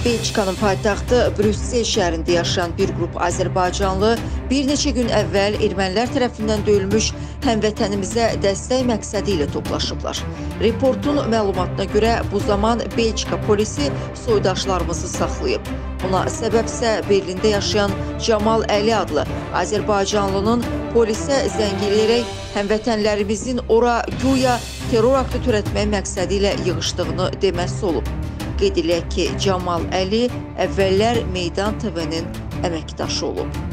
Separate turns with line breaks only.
Belçikanın paytaxtı Brüssel şəhərində yaşayan bir qrup Azərbaycanlı bir neçə gün əvvəl ermənilər tərəfindən döyülmüş həmvətənimizə dəstək məqsədi ilə toplaşıblar. Reportun məlumatına görə bu zaman Belçika polisi soydaşlarımızı saxlayıb. Buna səbəbsə Berlində yaşayan Camal Əli adlı Azərbaycanlının polisə zəng eləyərək həmvətənlərimizin ora güya terror aktı törətmək məqsədi ilə yığışdığını deməsi olub. Qeyd edilək ki, Camal Əli əvvəllər Meydan TV-nin əməkdaşı olub.